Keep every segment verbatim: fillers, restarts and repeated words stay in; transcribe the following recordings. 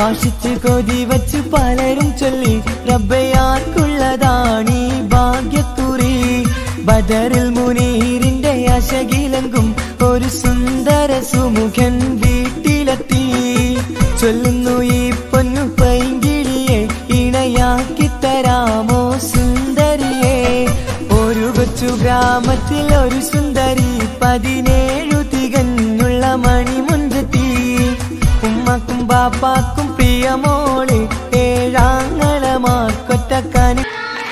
ആശിച്ച് കൊതി വച്ച് പലരും ചൊല്ലി റബ്ബയാർക്കുള്ളതാണീ ഭാഗ്യക്കുറി. ബദറിൽ മുനീറിന്റെ അശകിലങ്കും ഒരു സുന്ദര സുമുഖൻ വീട്ടിലെത്തി. ചൊല്ലുന്നു ഈ പൊന്നു പൈങ്കിളിയെ ഇണയാക്കി തരാമോ സുന്ദരിയെ. ഒരു കൊച്ചു ഗ്രാമത്തിൽ ഒരു സുന്ദരി പതിനേഴു തികഞ്ഞുള്ള മണിമുഞ്ചത്തി. ഉമ്മക്കും ബാപ്പാക്കും പ്രിയമോള് ഏഴാങ്ങളമാർക്കൊറ്റക്കാന്.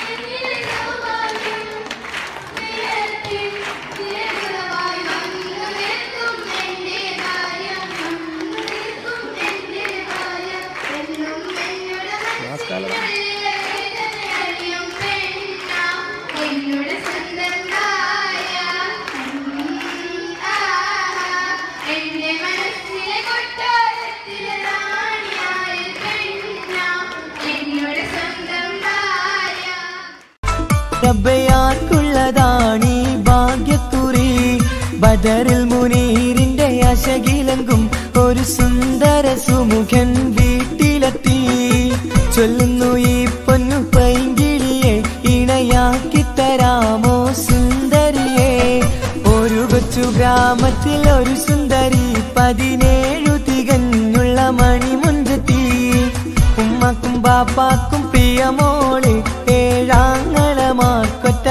റബ്ബയാർക്കുള്ളതാണീ ഭാഗ്യക്കുറി. ബദറിൽ മുനീറിന്റെ അശകിലങ്കും ഒരു സുന്ദര സുമുഖൻ വീട്ടിലെത്തി. ചൊല്ലുന്നു ഈ പൊന്നു പൈങ്കിളിയെ ഇണയാക്കി തരാമോ സുന്ദരിയെ. ഒരു കൊച്ചു ഗ്രാമത്തിൽ ഒരു സുന്ദരി പതിനേഴു തികഞ്ഞുള്ള മണിമുഞ്ചത്തി. ഉമ്മക്കും ബാപ്പാക്കും പ്രിയമോള് ഏഴാങ്ങളമാർക്കൊറ്റ.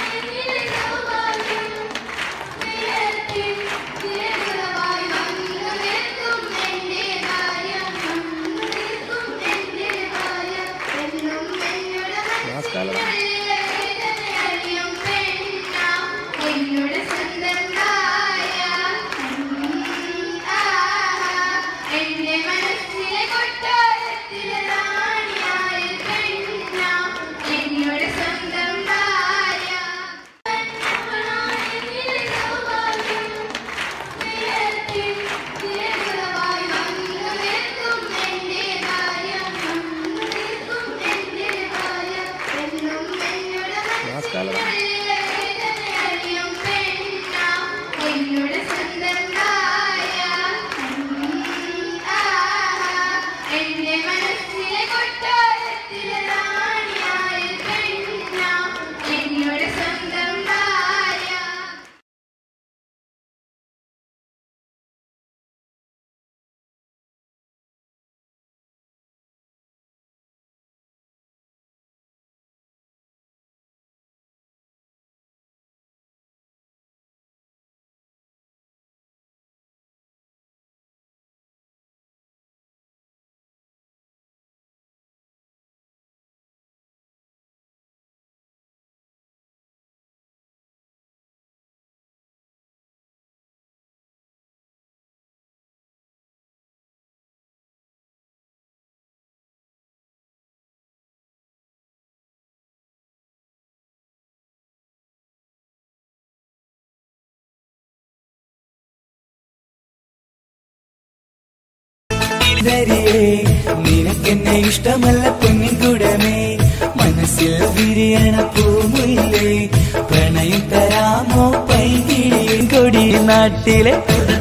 നിനക്കെന്നെ ഇഷ്ടമല്ല പൊന്നിൻകുടമേ. മനസ്സിൽ വിരിയണ പൂമുല്ലേ പ്രണയം തരാമോ പൈകിളിയും കൊടി. നാട്ടിലെ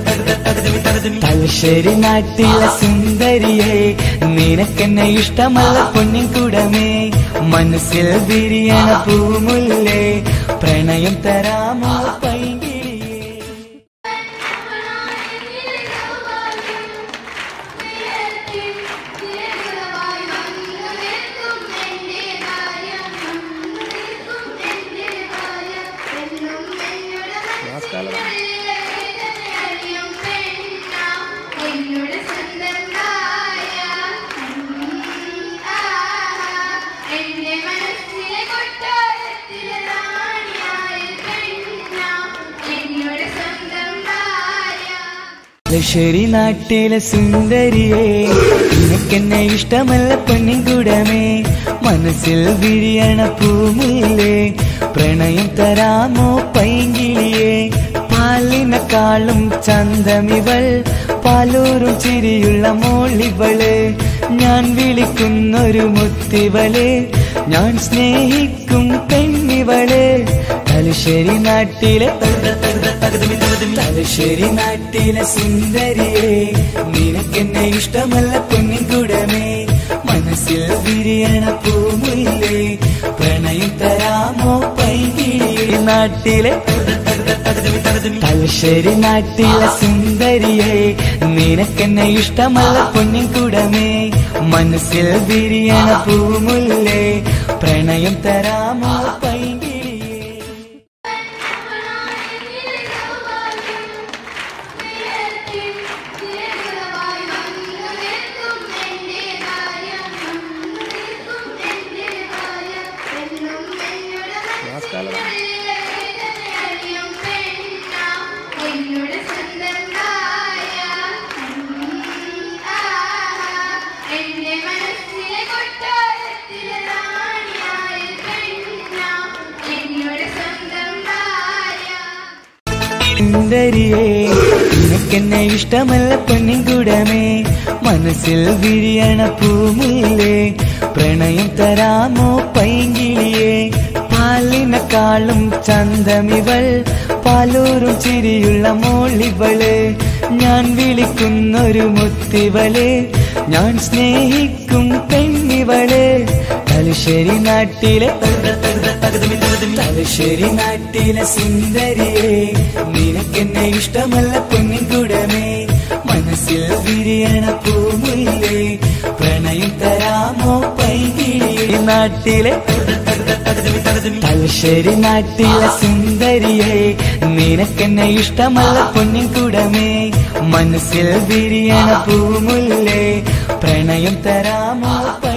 തലശ്ശേരി നാട്ടിലെ സുന്ദരിയെ നിനക്കെന്നെ ഇഷ്ടമല്ല പൊന്നിൻകുടമേ. മനസ്സിൽ വിരിയണ പൂമുല്ലേ പ്രണയം തരാമോ പൈകിളിയെ. തലശ്ശേരി നാട്ടിലെ സുന്ദരിയെ നിനക്കെന്നെ ഇഷ്ടമല്ല പൊന്നിൻകുടമേ. മനസ്സിൽ വിരിയണ പൂമുല്ലേ പ്രണയം തരാമോ പൈങ്കിളിയെ. പാലിനെക്കാളും ചന്തമിവൾ പാലൂറും ചിരിയുള്ള മോളിവള്. ഞാൻ വിളിക്കുന്നൊരു മുത്തിവള് ഞാൻ സ്നേഹിക്കും പെണ്ണിവള് തലശ്ശേരി നാട്ടിലെ തലശ്ശേരി നാട്ടിലെ സുന്ദരിയെ നിനക്കെന്നെ ഇഷ്ടമല്ല പൊന്നിൻകുടമേ മനസ്സിൽ വിരിയണ പൂമുല്ലേ പ്രണയം തരാമോ പൈകിളിയെ നാട്ടിലെ തലശ്ശേരി നാട്ടിലെ സുന്ദരിയെ നിനക്കെന്നെ ഇഷ്ടമല്ല പൊന്നിൻകുടമേ മനസ്സിൽ വിരിയണ പൂമുല്ലേ പ്രണയം തരാമോ പൈകിളിയെ സുന്ദരിയെ നിനക്കെന്നെ ഇഷ്ടമല്ല പൊന്നിൻകുടമേ മനസ്സിൽ വിരിയണ പൂമുല്ലേ പ്രണയം തരാമോ പൈങ്കിളിയെ പാലിനെക്കാളും ചന്തമിവൾ പാലൂറും ചിരിയുള്ള മോളിവള് ഞാൻ വിളിക്കുന്നൊരു മുത്തിവള് ഞാൻ സ്നേഹിക്കും പെണ്ണിവള് തലശ്ശേരി നാട്ടിലെ തലശ്ശേരി നാട്ടിലെ സുന്ദരിയെ നിനക്കെന്നെ ഇഷ്ടമല്ല പൊന്നിൻകുടമേ മനസ്സിൽ വിരിയണ പൂമുല്ലേ പ്രണയം തരാമോ പൈകിളിയെ നാട്ടിലെ തലശ്ശേരി നാട്ടിലെ സുന്ദരിയെ നിനക്കെന്നെ ഇഷ്ടമല്ല പൊന്നിൻകുടമേ മനസ്സിൽ വിരിയണ പൂമുല്ലേ പ്രണയം തരാമോ